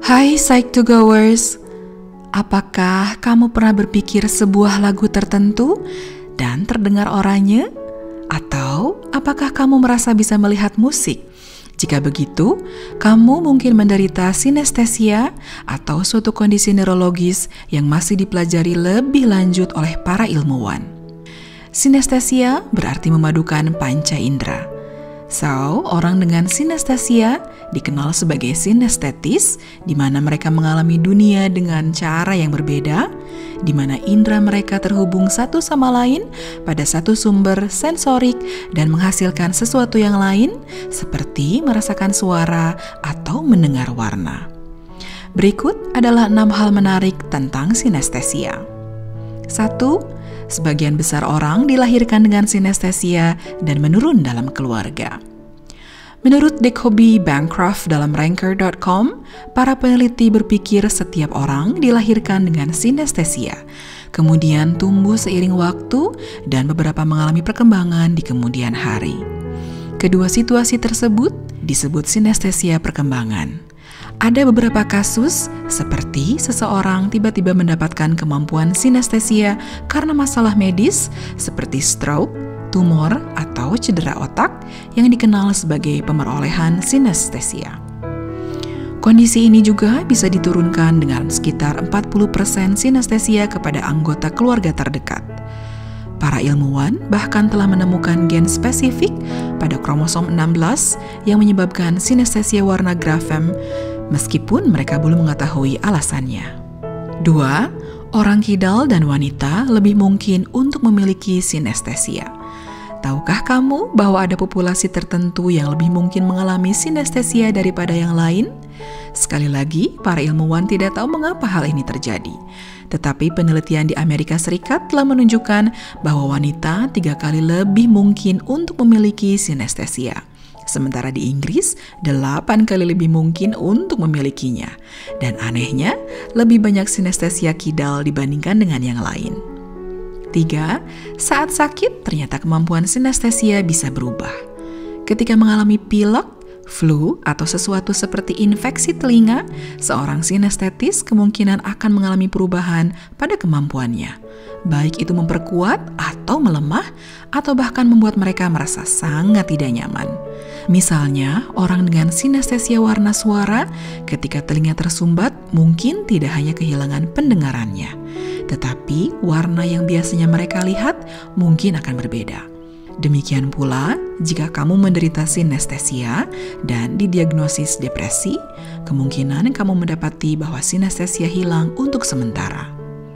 Hai Psych2Goers, apakah kamu pernah berpikir sebuah lagu tertentu dan terdengar oranye? Atau apakah kamu merasa bisa melihat musik? Jika begitu, kamu mungkin menderita sinestesia atau suatu kondisi neurologis yang masih dipelajari lebih lanjut oleh para ilmuwan. Sinestesia berarti memadukan panca indera. So, orang dengan sinestesia dikenal sebagai sinestetis, di mana mereka mengalami dunia dengan cara yang berbeda, di mana indera mereka terhubung satu sama lain pada satu sumber sensorik dan menghasilkan sesuatu yang lain, seperti merasakan suara atau mendengar warna. Berikut adalah 6 hal menarik tentang sinestesia. 1. Sebagian besar orang dilahirkan dengan sinestesia dan menurun dalam keluarga. Menurut Jacoby Bancroft dalam Ranker.com, para peneliti berpikir setiap orang dilahirkan dengan sinestesia, kemudian tumbuh seiring waktu dan beberapa mengalami perkembangan di kemudian hari. Kedua situasi tersebut disebut sinestesia perkembangan. Ada beberapa kasus seperti seseorang tiba-tiba mendapatkan kemampuan sinestesia karena masalah medis seperti stroke, tumor, atau cedera otak yang dikenal sebagai pemerolehan sinestesia. Kondisi ini juga bisa diturunkan dengan sekitar 40% sinestesia kepada anggota keluarga terdekat. Para ilmuwan bahkan telah menemukan gen spesifik pada kromosom 16 yang menyebabkan sinestesia warna grafem, meskipun mereka belum mengetahui alasannya. 2. Orang kidal dan wanita lebih mungkin untuk memiliki sinestesia. Tahukah kamu bahwa ada populasi tertentu yang lebih mungkin mengalami sinestesia daripada yang lain? Sekali lagi, para ilmuwan tidak tahu mengapa hal ini terjadi. Tetapi penelitian di Amerika Serikat telah menunjukkan bahwa wanita 3 kali lebih mungkin untuk memiliki sinestesia. Sementara di Inggris, 8 kali lebih mungkin untuk memilikinya. Dan anehnya, lebih banyak sinestesia kidal dibandingkan dengan yang lain. 3. Saat sakit, ternyata kemampuan sinestesia bisa berubah. Ketika mengalami pilek, flu, atau sesuatu seperti infeksi telinga, seorang sinestetis kemungkinan akan mengalami perubahan pada kemampuannya. Baik itu memperkuat atau melemah, atau bahkan membuat mereka merasa sangat tidak nyaman. Misalnya, orang dengan sinestesia warna suara, ketika telinga tersumbat, mungkin tidak hanya kehilangan pendengarannya, tetapi warna yang biasanya mereka lihat mungkin akan berbeda. Demikian pula, jika kamu menderita sinestesia dan didiagnosis depresi, kemungkinan kamu mendapati bahwa sinestesia hilang untuk sementara.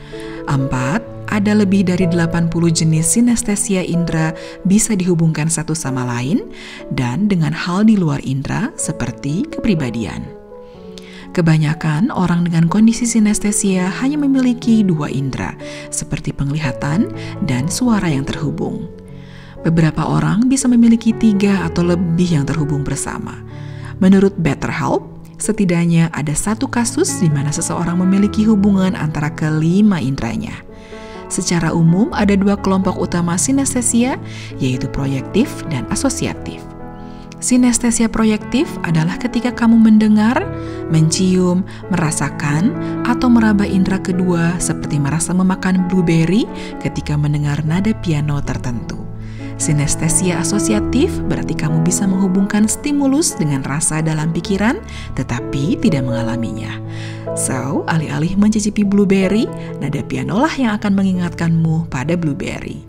4. Ada lebih dari 80 jenis sinestesia indera bisa dihubungkan satu sama lain dan dengan hal di luar indera seperti kepribadian. Kebanyakan orang dengan kondisi sinestesia hanya memiliki 2 indera, seperti penglihatan dan suara yang terhubung. Beberapa orang bisa memiliki 3 atau lebih yang terhubung bersama. Menurut BetterHelp, setidaknya ada 1 kasus di mana seseorang memiliki hubungan antara kelima inderanya. Secara umum, ada 2 kelompok utama sinestesia, yaitu proyektif dan asosiatif. Sinestesia proyektif adalah ketika kamu mendengar, mencium, merasakan, atau meraba indera kedua seperti merasa memakan blueberry ketika mendengar nada piano tertentu. Sinestesia asosiatif berarti kamu bisa menghubungkan stimulus dengan rasa dalam pikiran, tetapi tidak mengalaminya. So, alih-alih mencicipi blueberry, nada piano lah yang akan mengingatkanmu pada blueberry.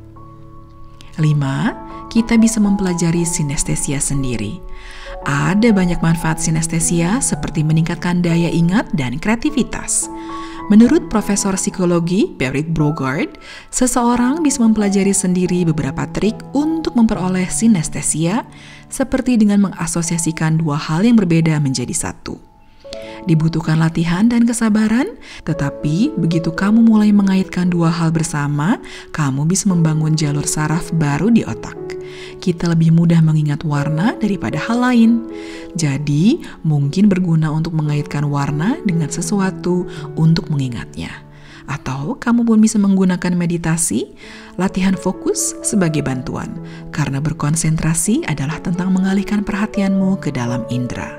5. Kita bisa mempelajari sinestesia sendiri. Ada banyak manfaat sinestesia seperti meningkatkan daya ingat dan kreativitas. Menurut Profesor Psikologi Berit Brogaard, seseorang bisa mempelajari sendiri beberapa trik untuk memperoleh sinestesia, seperti dengan mengasosiasikan 2 hal yang berbeda menjadi satu. Dibutuhkan latihan dan kesabaran, tetapi begitu kamu mulai mengaitkan 2 hal bersama, kamu bisa membangun jalur saraf baru di otak. Kita lebih mudah mengingat warna daripada hal lain. Jadi, mungkin berguna untuk mengaitkan warna dengan sesuatu untuk mengingatnya. Atau kamu pun bisa menggunakan meditasi, latihan fokus sebagai bantuan, karena berkonsentrasi adalah tentang mengalihkan perhatianmu ke dalam indera.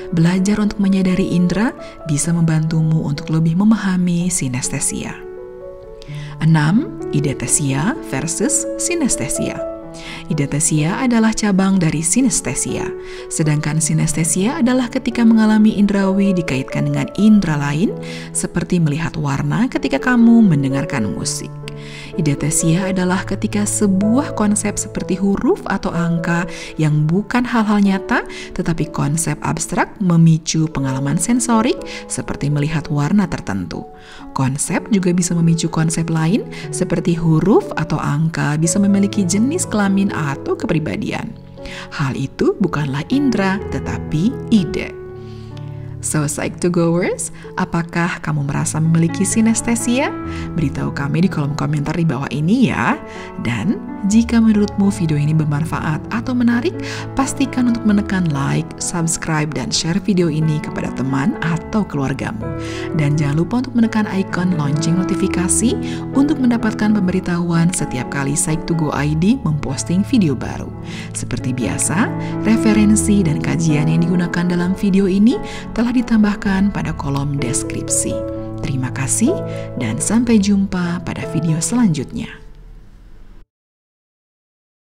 Belajar untuk menyadari indera bisa membantumu untuk lebih memahami sinestesia. 6. Eidethesia versus sinestesia. Eidethesia adalah cabang dari sinestesia, sedangkan sinestesia adalah ketika mengalami indrawi dikaitkan dengan indera lain, seperti melihat warna ketika kamu mendengarkan musik. Eidethesia adalah ketika sebuah konsep seperti huruf atau angka yang bukan hal-hal nyata, tetapi konsep abstrak memicu pengalaman sensorik seperti melihat warna tertentu. Konsep juga bisa memicu konsep lain seperti huruf atau angka bisa memiliki jenis kelamin atau kepribadian. Hal itu bukanlah indera, tetapi ide. So, Psych2Goers, apakah kamu merasa memiliki sinestesia? Beritahu kami di kolom komentar di bawah ini ya. Dan jika menurutmu video ini bermanfaat atau menarik, pastikan untuk menekan like, subscribe, dan share video ini kepada teman atau keluargamu. Dan jangan lupa untuk menekan icon lonceng notifikasi untuk mendapatkan pemberitahuan setiap kali Psych2Go ID memposting video baru. Seperti biasa, referensi dan kajian yang digunakan dalam video ini telah ditambahkan pada kolom deskripsi. Terima kasih dan sampai jumpa pada video selanjutnya.